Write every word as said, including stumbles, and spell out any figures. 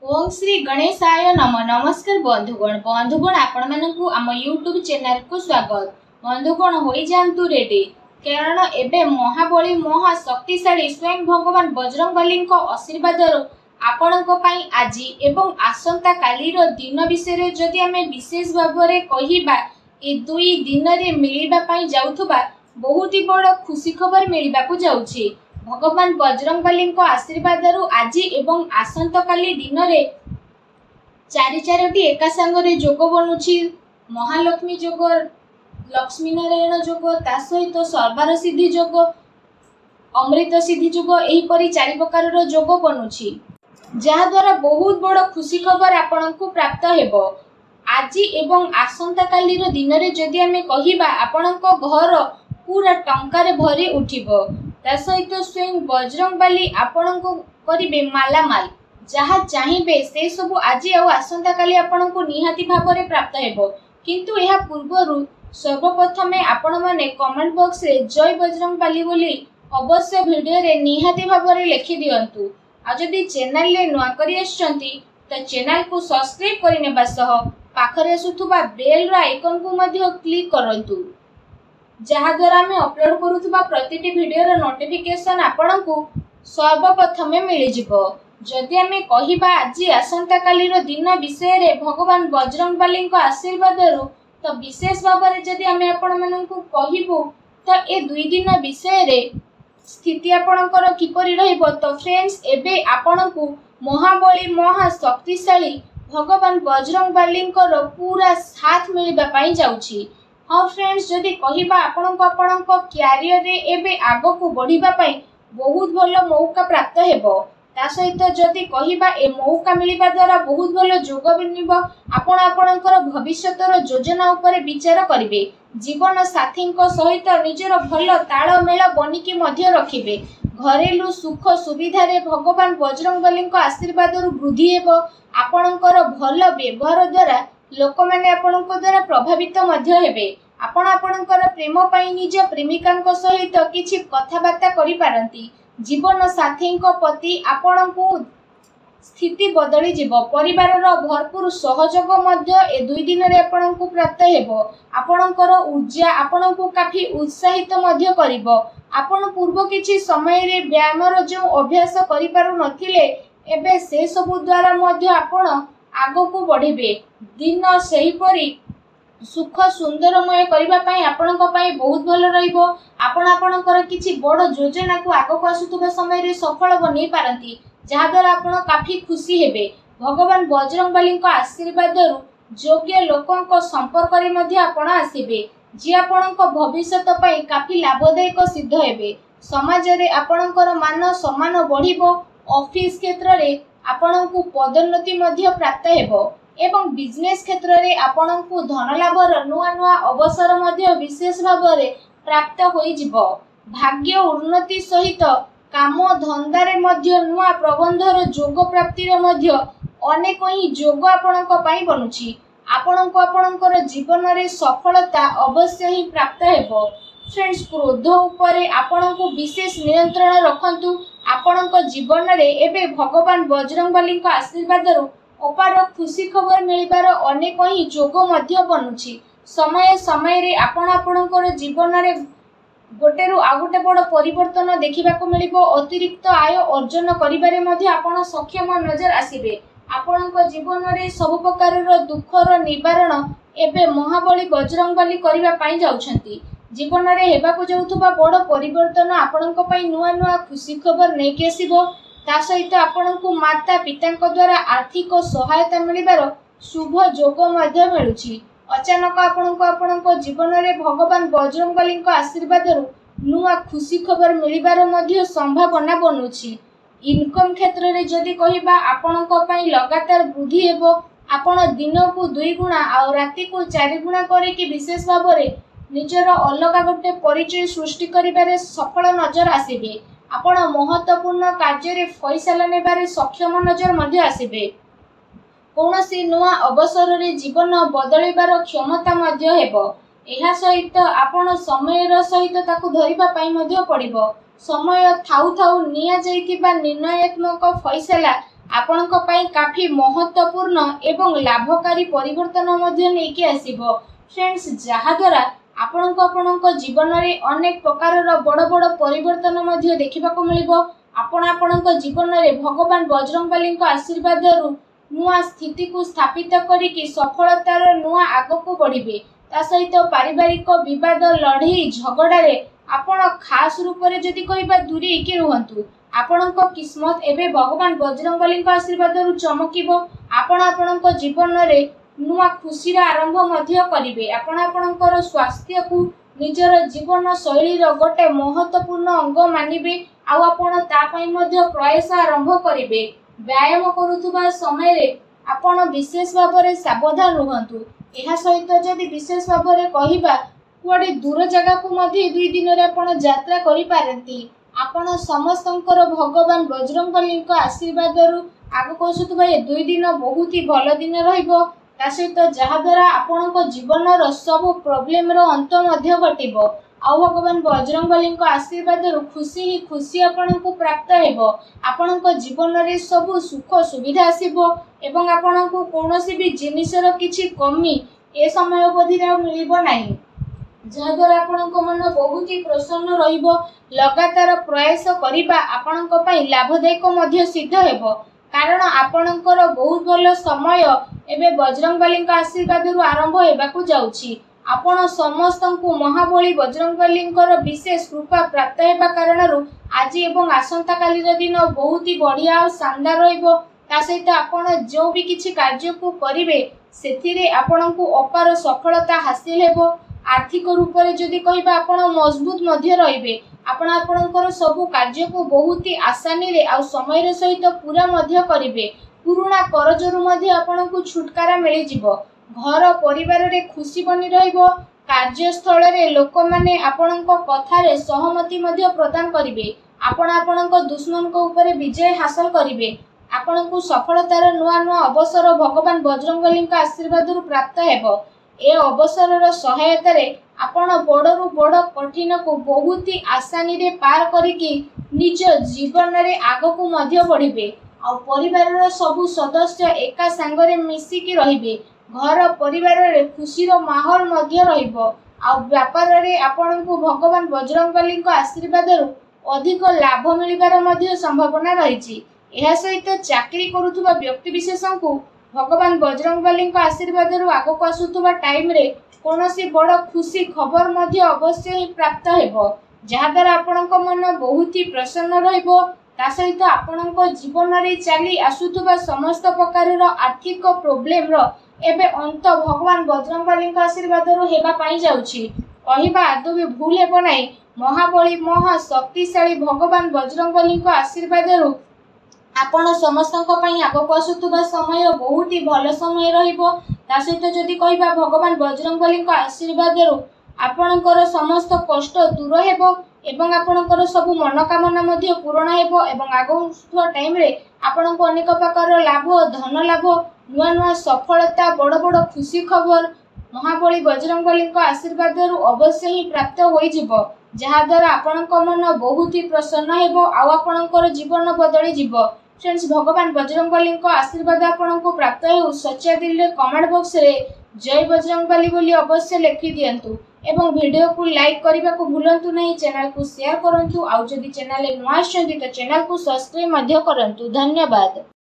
ओम श्री गणेशाय नम नमस्कार बंधुगण बंधुगण आपण मानकु आम यूट्यूब चैनल को स्वागत। बंधुगण होई जानतु रेडी कारण एबे महाबली महा शक्तिशाली स्वयं भगवान बजरंगबली को आशीर्वाद आपणक पई आजी एवं आसंता कालीर दिन विषय जदि आमे विशेष भाबरे कहिबा ए दुई दिन रे मिलिबा पई जाउथबा बहुत ही बड़ खुशी खबर मिलिबा को जाउछि। भगवान बजरंगबली को आशीर्वाद आज एवं आसंता काली दिन में चारि चारोटी एका संगे जोग बनुछि। महालक्ष्मी जोग, लक्ष्मी नारायण जोग, ता सहित सर्वार सिद्धि जोग, अमृत सिद्धि जोग, एहीपरि चारि प्रकार जोग बनुछि जहा द्वारा बहुत बड़ खुशी खबर आपनकु प्राप्त हेबो। आज एवं आसंता काली दिन में जदि आमे कहिबा आपनक घर पूरा टंकार भरी उठिबो। ता सहित स्वयं बजरंगबली आपण को करिबे मालामाल जहाँ चाहिए से सब आज आउ आसंता काली आपण को निहाती भाव में प्राप्त हेबो। किंतु यह पूर्वरु सर्वप्रथमे आपण माने कमेंट बॉक्स रे जय बजरंगबली बोली अवश्य वीडियो रे निहाती भाव में लिखि दियंतु। आ जदि चैनल रे नुआ करी आछंती त चैनल को सब्सक्राइब करिनेबा सह पाखरे आसुथुबा बेल रो आइकन को मध्य क्लिक करंतु जहाँ द्वारा आम अपलोड करुवा प्रति वीडियो नोटिफिकेशन आपण को सर्वप्रथमे मिल जिवो। जदि आम कहिबा आज आसंता काली दिन विषय रे भगवान बजरंगबली को आशीर्वाद तो विशेष भाव में जदि आम आपण मानकु कहिबु तो ए दुई दिन विषय रे स्थिति आपणकर किपरि रहिबो। तो फ्रेंड्स एबे आपण को महाबली महा शक्तिशाली भगवान बजरंगबली को पूरा साथ मिलबा पई जाउछि। हाँ फ्रेंड्स जदि कहिबा आपण को आपण को क्यारियर रे एबे आगो को बढ़िबा पई बहुत भलो मौका प्राप्त हेबो। ता सहित जदि कहिबा ए मौका मिलिबा द्वारा बहुत भलो जोग बनिबो। आपण आपणकर भविष्यतर योजना ऊपर विचार करिवे। जीवन साथी को सहित निजर भलो ताळमेळ बनिकी मध्य रखिबे। घरेलू सुख सुविधा रे भगवान बजरंगबली को आशीर्वाद वृद्धि हेबो। आपणकर भलो व्यवहार द्वारा लोक मैंने आपण द्वारा प्रभावित मध्य हेबे। आपण आपणकर प्रेम पई निज प्रेमिका सहित किछि कथबार्ता करि पारंती। जीवन साथी प्रति आपण को स्थिति बदली जीवो। परिवार रो भरपूर सहयोग मध्य ए दुई दिन रे आपण को प्राप्त हेबो। आपणकर ऊर्जा आपण को काफी उत्साहित मध्य करिवो। आपण पूर्व किछि समय रे व्यायाम रो जो अभ्यास करि पारु नथिले एबे से सब द्वारा मध्य आपण आगो को बढ़िबे। दिन सेहीपरि सुख सुंदरमय करबा पई आपणक पई बहुत भलो रहिबो। आपण आपणकर किछि बड़ योजना को आगो को आसुतबा समय रे सफल बनै पारंती जहा द्वारा आपण काफी खुशी हेबे। भगवान बजरंगबली को आशीर्वाद योग्य लोकों को संपर्क रे मध्य आपण आसीबे जे आपणक भविष्यत पई काफी लाभदायक सिद्ध हेबे। समाज रे आपणकर मान सम्मान बढ़िबो। ऑफिस क्षेत्र रे आपण को पदोन्नति मध्य प्राप्त हेबो एवं बिजनेस क्षेत्र रे आपण को धन लाभर नुआ नुआ अवसर मध्य विशेष भाव में प्राप्त होई जिवो। भाग्य उन्नति सहित काम धंदा रे मध्य नुआ प्रबंधर जोग प्राप्तिर मध्य अनेक ही जोग आपणक पई बनुछि। आपण को आपणकर जीवन रे सफलता अवश्य ही प्राप्त हेबो। फ्रेंड्स क्रोध उपरे आपण को विशेष नियंत्रण रखंतु। आपणक जीवन रे एबे भगवान बजरंगबली को आशीर्वाद अपार खुशी खबर मिलिबार अनेक ही जोग मध्य बनुछि। समय समय रे आपण आपणकर जीवन रे गोटे रु आ गोटे बड़ परिवर्तन देखिबा को मिलिबो। अतिरिक्त आय अर्जन करिबारे मध्य आपण सक्षम नजर आसीबे। आपणक जीवन रे सब प्रकार रो दुखर निवारण एबे महाबली बजरंगबली करिबा पई जाउछंती। जीवन रे हेबा को जाउथबा बड़ परिवर्तन आपणक पई नुआ नुआ खुशी खबर नै के आसीबो। ता सहित आपण को माता पिता द्वारा आर्थिक सहायता मिलिबार शुभ जोग मध्य मिलुछि। अचानक आपण को आपण को जीवन रे भगवान बजरंगबली को आशीर्वाद नुआ खुशी खबर मिलिबार मध्य संभावना बनुछि। इनकम क्षेत्र रे जदि कहिबा आपण को पई लगातार वृद्धि हेबो। आपण दिन को दुई गुणा आ राति को चारि गुणा करे कि विशेष भाव में निजर अलग गोटे परिचय सृष्टि करिबारे सफल नजर आसीबे। आपण महत्वपूर्ण कार्य रे फैसला नेबारे सक्षम नजर मध्य आसीबे। कौनसी नुआ अवसर रे जीवन बदलिबार क्षमता मध्य हेबो। एहा सहित आपण समय सहित ताकू धरिबा पई मध्य पड़िबो। समय थाउ थाउ निया जाइतिबा निर्णयात्मक फैसला आपणଙ୍କ ପାଇଁ काफी महत्वपूर्ण एवं लाभकारी परिवर्तन मध्य नेकी आसीबो। फ्रेंड्स जहा द्वारा आपणको आपणको जीवन रे अनेक प्रकार रो बड़ बड़ परिवर्तन मध्य देखिबा को मिलिबो। आपण आपणको जीवन रे भगवान बजरंगबली को आशीर्वाद रु नुआ स्थिति को स्थापित करिकि सफलतार नुआ आगो को बढ़िबे। ता सहित पारिवारिक विवाद लड़ई झगड़ा रे आपण खास रूप रे जदि कहबा दूरी के रहंतु। आपणको किस्मत एबे भगवान बजरंगबली को आशीर्वाद रु चमकिबो। आपण आपणको जीवन रे नुआ खुशी आरंभ मध्य करिवे। आपण आपणकर स्वास्थ्य को निजर जीवन शैली रो गोटे महत्वपूर्ण अंग मानिबे। आ आपण ता पई मध्य प्रयास आरंभ करिवे। व्यायाम करुथुबा समय रे आपण विशेष भाव रे सावधान रहंतु। एहा सहित जदि विशेष भाव रे कहिबा कुआडे दूर जगह को मध्य दुई दिन रे आपण यात्रा करि पारंती। आपण समस्तंकर भगवान बजरंगबली को आशीर्वाद रु आगो कोसुतबा ए दुई दिन बहुत ही भल दिन रहिबो। ता सहित जहा द्वारा आपणको जीवन रो सब प्रॉब्लम रो अंत मध्य घटिबो। आ भगवान बजरंगबली को आशीर्वाद रु खुशी ही खुशी आपणको प्राप्त हेबो। आपणको जीवन रे सब सुख सुविधा आसीबो एवं आपणको कोनोसी भी जिनिसर किछि कमी ए समय अवधि रे मिलिबो नाही। जहा द्वारा आपणको मन बहुत ही प्रसन्न रहिबो। लगातार प्रयास करिबा आपणको पई लाभदायक मध्य सिद्ध हेबो। कारण आपणकर बहुत भल समय एबे बजरंगबली का आशीर्वाद रु आरंभ हेबाकू जाउछि। आपण समस्तंकु महाबली बजरंगबलींकर विशेष कृपा प्राप्त हेबा कारणरु आज एवं आसंता काली दिन बहुत ही बढ़िया और शानदार रहिबो। ता सहित आपण जो भी किछि कार्य को करिवे सेथिरे आपणकु अपार सफलता हासिल हेबो। आर्थिक रूप रे जदि कहबा आपण मजबूत मध्य रहिबे। आपण आपणकर सब कार्य को बहुत ही आसानी रे आ समय रे सहित पूरा मध्य करिवे। पुराना करजरु मध्य आपणकु छुटकारा मिलि जिवो। घर परिवार रे खुशी बनी रहिबो। कार्यस्थल रे लोक माने आपणको कथा रे सहमति मध्य प्रदान करिवे। आपण आपणको दुश्मन को ऊपर विजय हासिल करिवे। आपणकु सफलतार नुआ नुआ अवसर भगवान बजरंगबली का आशीर्वाद रु प्राप्त हेबो। ए अवसर रो सहायता रे आपण बड़रु बड़ कठिन को बहुत ही आसानी रे पार करिकि निज जीवन रे आगो को मध्य बढ़िबे। आ परिवार रो सब सदस्य एका संगरे मिसिकी रहिबे। घर परिवार रे खुशी रो माहौल मध्य रहिबो। आ व्यापार रे आपणकु भगवान बजरंगबली को आशीर्वाद रु अधिक लाभ मिलिबार मध्य संभावना रहिछि। एहा सहित चाकरी करुथुबा व्यक्ति विशेषण को भगवान बजरंगबली को आशीर्वाद रु आगो को आसुथुबा टाइम रे कोनोसी बड़ खुशी खबर मध्य अवश्य ही प्राप्त हेबो। जहा द्वारा आपणको मन बहुत ही प्रसन्न रहिबो। ता सहित आपणको जीवन रे चली आसुथुबा समस्त प्रकार रो आर्थिक प्रॉब्लम रो एबे अंत भगवान बजरंगबली को आशीर्वाद रु हेबा पाई जाउछि। कहिबा आदौ भी भूल हेबो नाही। महाबली महा शक्तिशाली भगवान बजरंगबली को आशीर्वाद रु आपण समस्तଙ୍କ ପାଇଁ आगो आसुथुबा समय बहुत ही भल समय रहिबो। ता सहित जदि कहबा भगवान बजरंगबली को आशीर्वाद रु आपणकर समस्त कष्ट दूर हेबो एवं आपणकर सब मनोकामना मध्य पूर्ण हेबो एवं आगो टाइम रे आपणको अनेक प्रकार लाभ धन लाभ नुआ नुआ सफलता बड़ बड़ खुशी खबर महाबली बजरंगबली को आशीर्वाद रु अवश्य ही प्राप्त होई जिवो। जहा द्वारा आपणको मन बहुत ही प्रसन्न हेबो आ आपणकर जीवन बदली जिवो। फ्रेंड्स भगवान बजरंगबली को आशीर्वाद आपको प्राप्त हो सच्चा दिल रे कमेंट बॉक्स रे जय बजरंगबली बोली अवश्य लिखि दियंतु एवं वीडियो को लाइक करने को भूलंतु नहीं। चैनल को शेयर करंतु। आउ जदि चैनल नुआ आछंती तो चैनल को सब्सक्राइब मध्य करंतु। धन्यवाद।